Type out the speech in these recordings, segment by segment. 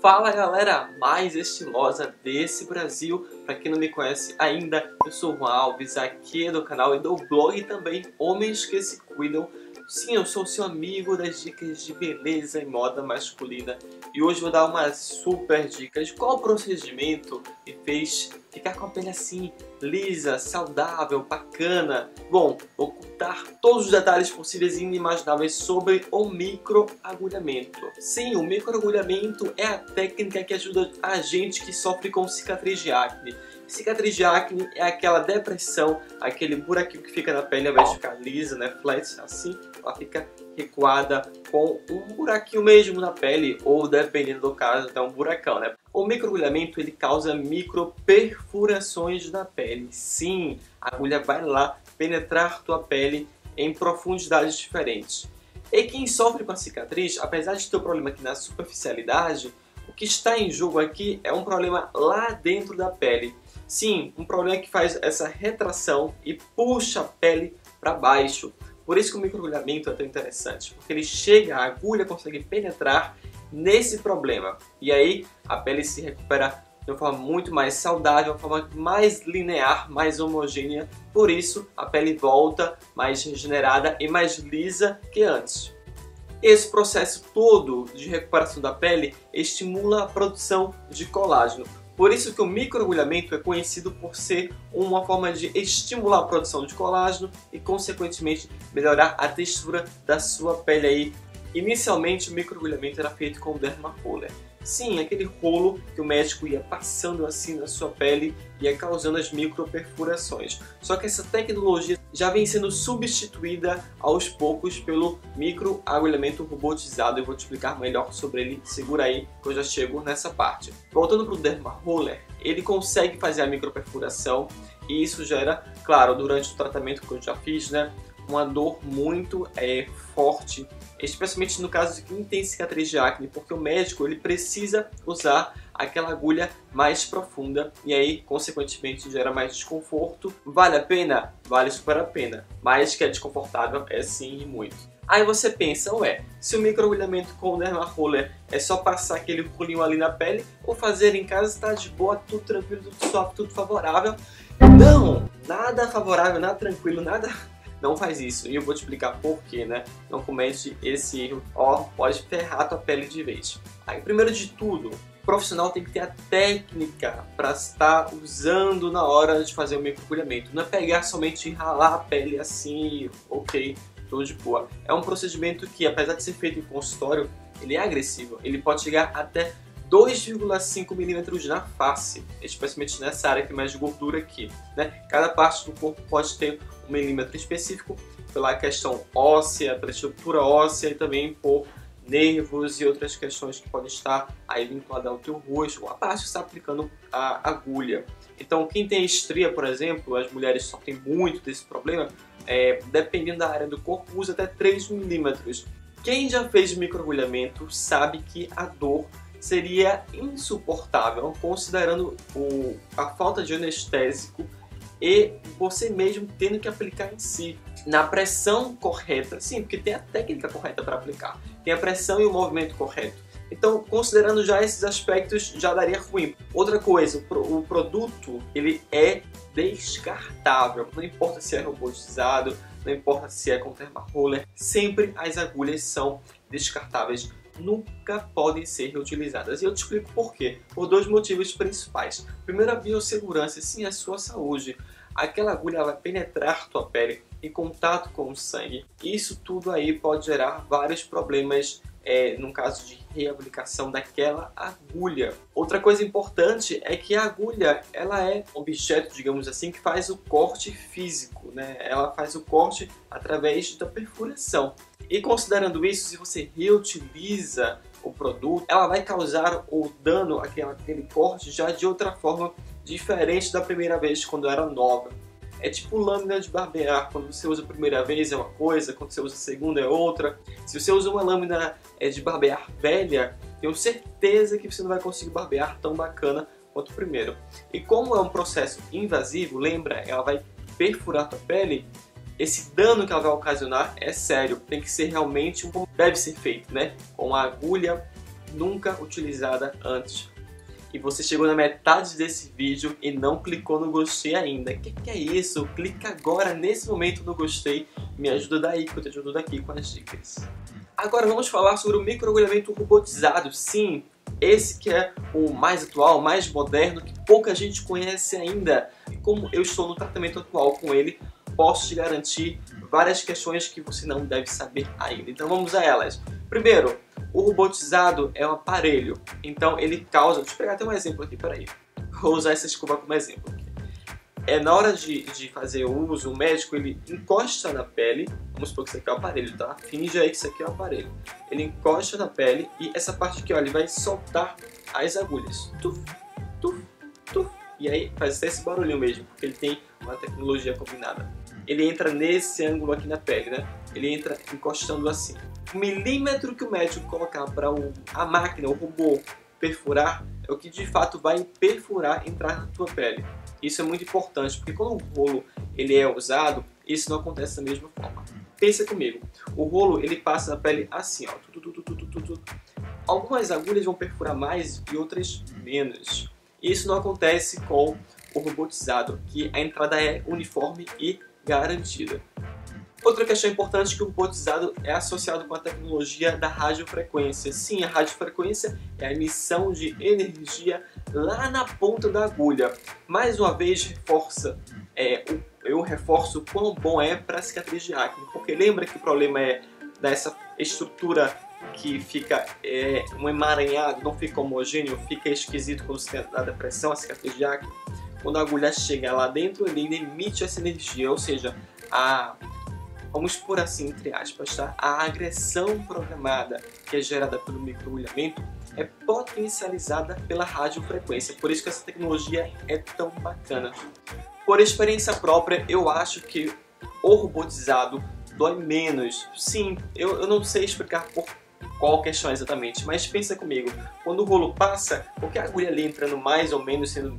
Fala galera mais estilosa desse Brasil, pra quem não me conhece ainda, eu sou o Juan Alves, aqui do canal e do blog também Homens que se Cuidam. Sim, eu sou o seu amigo das dicas de beleza e moda masculina e hoje vou dar uma super dica de qual procedimento me fez ficar com a pele assim, lisa, saudável, bacana. Bom, vou contar todos os detalhes possíveis e inimagináveis sobre o microagulhamento. Sim, o microagulhamento é a técnica que ajuda a gente que sofre com cicatriz de acne. Cicatriz de acne é aquela depressão, aquele buraquinho que fica na pele ao invés de ficar lisa, né, flat, assim, ela fica recuada com um buraquinho mesmo na pele, ou dependendo do caso, até um buracão, né? O microagulhamento ele causa microperfurações na pele. Sim, a agulha vai lá penetrar tua pele em profundidades diferentes. E quem sofre com a cicatriz, apesar de ter um problema aqui na superficialidade, o que está em jogo aqui é um problema lá dentro da pele. Sim, um problema que faz essa retração e puxa a pele para baixo. Por isso que o microagulhamento é tão interessante, porque ele chega, a agulha consegue penetrar nesse problema. E aí a pele se recupera de uma forma muito mais saudável, de uma forma mais linear, mais homogênea. Por isso a pele volta mais regenerada e mais lisa que antes. Esse processo todo de recuperação da pele estimula a produção de colágeno. Por isso que o microagulhamento é conhecido por ser uma forma de estimular a produção de colágeno e, consequentemente, melhorar a textura da sua pele aí. Inicialmente, o microagulhamento era feito com o dermaroller. Sim, aquele rolo que o médico ia passando assim na sua pele e ia causando as microperfurações. Só que essa tecnologia já vem sendo substituída aos poucos pelo microagulhamento robotizado. Eu vou te explicar melhor sobre ele, segura aí que eu já chego nessa parte. Voltando para o dermaroller, ele consegue fazer a microperfuração e isso gera, claro, durante o tratamento que eu já fiz, né, uma dor muito forte, especialmente no caso de quem tem cicatriz de acne, porque o médico ele precisa usar aquela agulha mais profunda e aí, consequentemente, gera mais desconforto. Vale a pena? Vale super a pena, mas que é desconfortável é sim e muito. Aí você pensa, ué, se o microagulhamento com o dermaroller é só passar aquele rolinho ali na pele ou fazer em casa está de boa, tudo tranquilo, tudo suave, tudo favorável. Não, nada favorável, nada tranquilo, nada... Não faz isso, e eu vou te explicar por quê, né? Não comete esse erro, ó, pode ferrar a tua pele de vez. Aí, primeiro de tudo, o profissional tem que ter a técnica para estar usando na hora de fazer o microagulhamento. Não é pegar somente e ralar a pele assim, ok, tudo de boa. É um procedimento que, apesar de ser feito em consultório, ele é agressivo. Ele pode chegar até 2,5 milímetros na face, especialmente nessa área que tem mais gordura aqui, né? Cada parte do corpo pode ter 1 milímetro específico pela questão óssea, pela estrutura óssea e também por nervos e outras questões que podem estar aí vinculadas ao teu rosto, ou a parte que está aplicando a agulha. Então, quem tem estria, por exemplo, as mulheres sofrem muito desse problema, dependendo da área do corpo, usa até 3 milímetros. Quem já fez microagulhamento sabe que a dor seria insuportável, considerando a falta de anestésico e você mesmo tendo que aplicar em si, na pressão correta. Sim, porque tem a técnica correta para aplicar, tem a pressão e o movimento correto. Então, considerando já esses aspectos, já daria ruim. Outra coisa, o produto ele é descartável, não importa se é robotizado, não importa se é com dermaroller, sempre as agulhas são descartáveis. Nunca podem ser reutilizadas. E eu te explico por quê. Por dois motivos principais. Primeiro, a biossegurança, sim, a sua saúde. Aquela agulha vai penetrar tua pele em contato com o sangue. Isso tudo aí pode gerar vários problemas no caso de reaplicação daquela agulha. Outra coisa importante é que a agulha ela é um objeto, digamos assim, que faz o corte físico, né? Ela faz o corte através da perfuração. E considerando isso, se você reutiliza o produto, ela vai causar o dano, aquele corte, já de outra forma diferente da primeira vez, quando era nova. É tipo lâmina de barbear, quando você usa a primeira vez é uma coisa, quando você usa a segunda é outra. Se você usa uma lâmina de barbear velha, tenho certeza que você não vai conseguir barbear tão bacana quanto o primeiro. E como é um processo invasivo, lembra, ela vai perfurar a tua pele, esse dano que ela vai ocasionar é sério, tem que ser realmente como deve ser feito, né? Com a agulha nunca utilizada antes. E você chegou na metade desse vídeo e não clicou no gostei ainda. Que é isso? Clica agora, nesse momento, no gostei. Me ajuda daí, que eu te ajudo daqui com as dicas. Agora vamos falar sobre o microagulhamento robotizado. Sim, esse que é o mais atual, mais moderno, que pouca gente conhece ainda. E como eu estou no tratamento atual com ele, posso te garantir várias questões que você não deve saber ainda. Então vamos a elas. Primeiro, o robotizado é um aparelho, então ele causa... Deixa eu pegar até um exemplo aqui, peraí. Vou usar essa escova como exemplo aqui. Na hora de fazer o uso, o médico ele encosta na pele, vamos supor que isso aqui é o aparelho, tá? Finge aí que isso aqui é o aparelho. Ele encosta na pele e essa parte aqui, ó, ele vai soltar as agulhas. Tuf, tuf, tuf. E aí faz até esse barulhinho mesmo, porque ele tem uma tecnologia combinada. Ele entra nesse ângulo aqui na pele, né? Ele entra encostando assim. O milímetro que o médico colocar para a máquina, o robô, perfurar, é o que de fato vai perfurar, entrar na tua pele. Isso é muito importante, porque quando o rolo ele é usado, isso não acontece da mesma forma. Pensa comigo, o rolo ele passa na pele assim, ó. Algumas agulhas vão perfurar mais e outras menos. Isso não acontece com o robotizado, que a entrada é uniforme e garantida. Outra questão importante é que o robotizado é associado com a tecnologia da radiofrequência. Sim, a radiofrequência é a emissão de energia lá na ponta da agulha. Mais uma vez, eu reforço o quão bom é para cicatriz de acne. Porque lembra que o problema é dessa estrutura que fica um emaranhado, não fica homogêneo, fica esquisito quando você dá depressão, a cicatriz de acne. Quando a agulha chega lá dentro, ele emite essa energia, ou seja, vamos por assim, entre aspas, tá? A agressão programada que é gerada pelo microagulhamento é potencializada pela radiofrequência. Por isso que essa tecnologia é tão bacana. Por experiência própria, eu acho que o robotizado dói menos. Sim, eu não sei explicar por qual questão exatamente, mas pensa comigo, quando o rolo passa, qualquer agulha ali entrando mais ou menos, sendo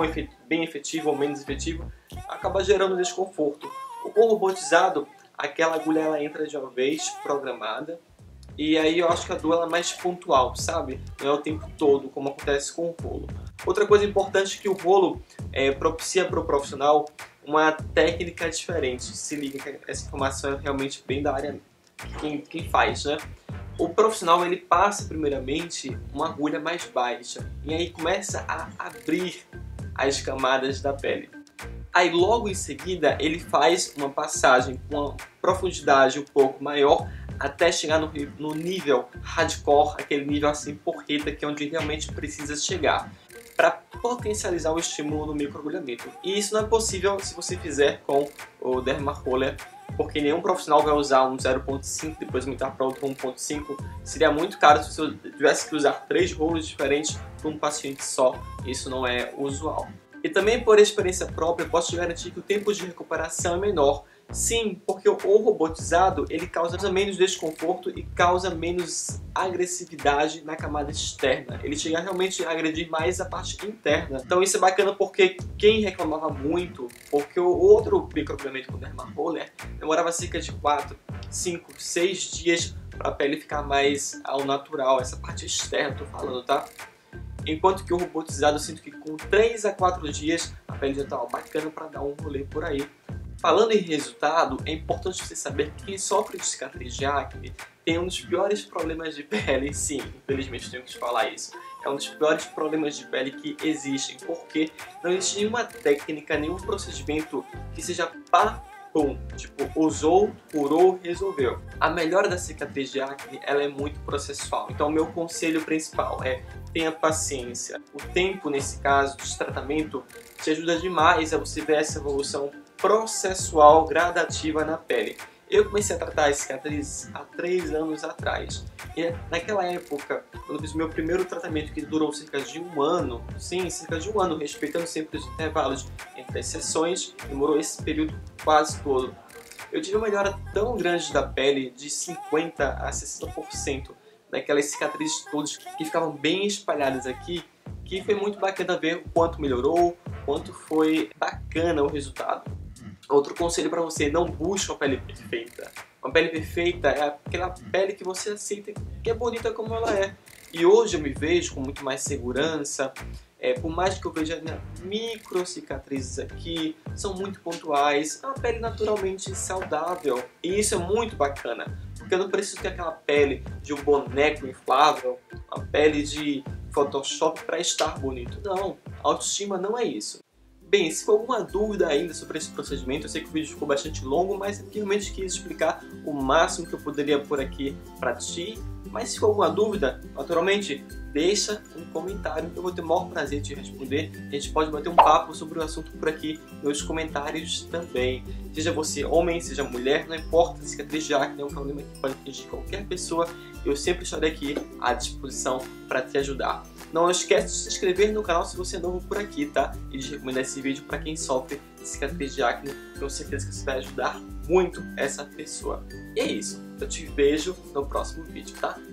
bem efetivo ou menos efetivo, acaba gerando desconforto. O robotizado, aquela agulha ela entra de uma vez, programada, e aí eu acho que a dor ela é mais pontual, sabe? Não é o tempo todo, como acontece com o rolo. Outra coisa importante é que o rolo propicia para o profissional uma técnica diferente. Se liga que essa informação é realmente bem da área quem faz, né? O profissional ele passa primeiramente uma agulha mais baixa e aí começa a abrir as camadas da pele. Aí logo em seguida ele faz uma passagem com uma profundidade um pouco maior até chegar no nível hardcore, aquele nível assim porreta que é onde realmente precisa chegar para potencializar o estímulo do microagulhamento. E isso não é possível se você fizer com o Dermaroller, porque nenhum profissional vai usar um 0.5 depois aumentar para outro 1.5. Seria muito caro se você tivesse que usar 3 rolos diferentes para um paciente só. Isso não é usual. E também por experiência própria, posso te garantir que o tempo de recuperação é menor. Sim, porque o robotizado ele causa menos desconforto e causa menos agressividade na camada externa. Ele chega realmente a agredir mais a parte interna. Então isso é bacana porque quem reclamava muito, porque o outro microagulhamento com Dermaroller demorava cerca de 4, 5, 6 dias para a pele ficar mais ao natural, essa parte externa, tô falando, tá? Enquanto que o robotizado eu sinto que com 3 a 4 dias a pele já tá bacana para dar um rolê por aí. Falando em resultado, é importante você saber que quem sofre de cicatriz de acne tem um dos piores problemas de pele, sim, infelizmente tenho que te falar isso. É um dos piores problemas de pele que existem, porque não existe nenhuma técnica, nenhum procedimento que seja pum, tipo, usou, curou, resolveu. A melhora da cicatriz de acne, ela é muito processual. Então, o meu conselho principal é tenha paciência. O tempo, nesse caso, de tratamento, te ajuda demais a você ver essa evolução processual gradativa na pele. Eu comecei a tratar a cicatriz há 3 anos atrás. E naquela época, quando eu fiz o meu primeiro tratamento, que durou cerca de 1 ano, sim, cerca de 1 ano, respeitando sempre os intervalos entre as sessões, demorou esse período quase todo. Eu tive uma melhora tão grande da pele, de 50% a 60%, daquelas cicatrizes todas que ficavam bem espalhadas aqui, que foi muito bacana ver o quanto melhorou, o quanto foi bacana o resultado. Outro conselho para você, não busque uma pele perfeita. Uma pele perfeita é aquela pele que você aceita que é bonita como ela é. E hoje eu me vejo com muito mais segurança, por mais que eu veja micro cicatrizes aqui, são muito pontuais, é uma pele naturalmente saudável. E isso é muito bacana, porque eu não preciso ter aquela pele de um boneco inflável, uma pele de Photoshop para estar bonito. Não, autoestima não é isso. Bem, se for alguma dúvida ainda sobre esse procedimento, eu sei que o vídeo ficou bastante longo, mas eu realmente quis explicar o máximo que eu poderia por aqui para ti. Mas se for alguma dúvida, naturalmente, deixa um comentário que eu vou ter o maior prazer de responder. A gente pode bater um papo sobre o assunto por aqui nos comentários também. Seja você homem, seja mulher, não importa, cicatriz de acne é um problema que pode atingir qualquer pessoa. Eu sempre estarei aqui à disposição para te ajudar. Não esquece de se inscrever no canal se você é novo por aqui, tá? E de recomendar esse vídeo para quem sofre de cicatriz de acne. Tenho certeza que você vai ajudar muito essa pessoa. E é isso. Eu te vejo no próximo vídeo, tá?